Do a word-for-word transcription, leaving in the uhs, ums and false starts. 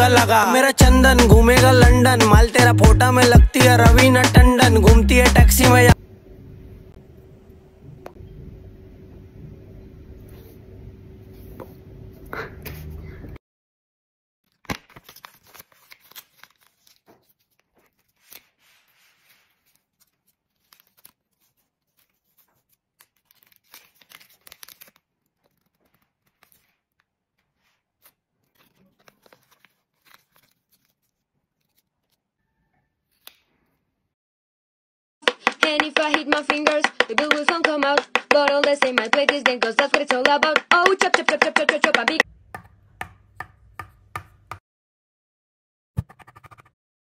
का लगा। मेरा चंदन घूमेगा लंदन, माल तेरा फोटा में लगती है रवीना टंडन, घूमती है टैक्सी में। And if I hit my fingers, the blue will come out. But all the same, my plate is then, cause that's what it's all about. Oh, chop, chop, chop, chop.